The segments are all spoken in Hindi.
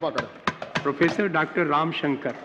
Professor doctor Ramshankar.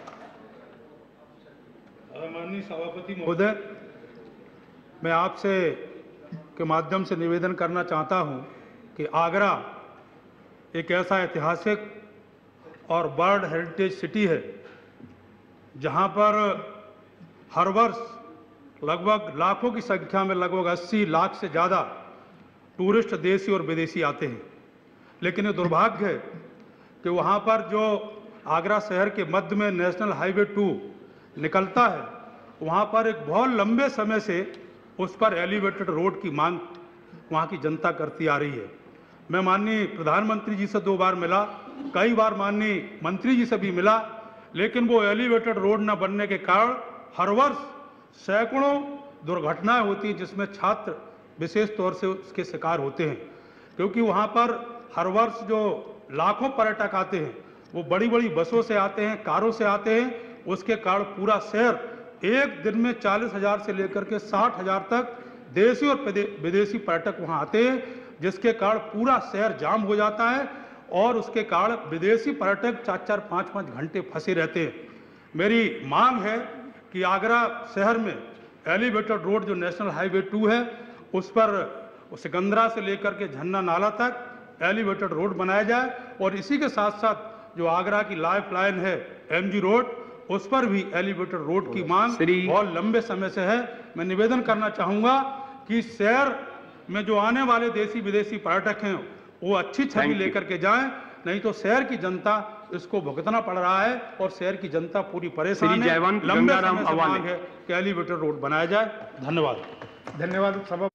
माननीय सभापति महोदय, मैं आपसे के माध्यम से निवेदन करना चाहता हूं कि आगरा एक ऐसा ऐतिहासिक और वर्ल्ड हेरिटेज सिटी है जहां पर हर वर्ष लगभग लाखों की संख्या में लगभग 80 लाख से ज़्यादा टूरिस्ट देशी और विदेशी आते हैं। लेकिन ये दुर्भाग्य है कि वहाँ पर जो आगरा शहर के मध्य में नेशनल हाईवे 2 निकलता है, वहाँ पर एक बहुत लंबे समय से उस पर एलिवेटेड रोड की मांग वहाँ की जनता करती आ रही है। मैं माननीय प्रधानमंत्री जी से 2 बार मिला, कई बार माननीय मंत्री जी से भी मिला, लेकिन वो एलिवेटेड रोड न बनने के कारण हर वर्ष सैकड़ों दुर्घटनाएं होती हैं जिसमें छात्र विशेष तौर से उसके शिकार होते हैं, क्योंकि वहाँ पर हर वर्ष जो लाखों पर्यटक आते हैं वो बड़ी बड़ी बसों से आते हैं, कारों से आते हैं। उसके कारण पूरा शहर एक दिन में 40,000 से लेकर के 60,000 तक देशी और विदेशी पर्यटक वहाँ आते हैं, जिसके कारण पूरा शहर जाम हो जाता है और उसके कारण विदेशी पर्यटक 4-4, 5-5 घंटे फंसे रहते हैं। मेरी मांग है कि आगरा शहर में एलिवेटेड रोड जो नेशनल हाईवे 2 है उस पर सिकंदरा से लेकर के झन्ना नाला तक एलिवेटेड रोड बनाया जाए और इसी के साथ साथ जो आगरा की लाइफ लाइन है MG रोड, उस पर भी एलिवेटेड रोड की मांग बहुत लंबे समय से है। मैं निवेदन करना चाहूंगा कि शहर में जो आने वाले देशी विदेशी पर्यटक हैं वो अच्छी छवि लेकर के जाएं, नहीं तो शहर की जनता इसको भुगतना पड़ रहा है और शहर की जनता पूरी परेशान है। लंबे समय से मांग है कि एलिवेटेड रोड बनाया जाए। धन्यवाद। धन्यवाद सभा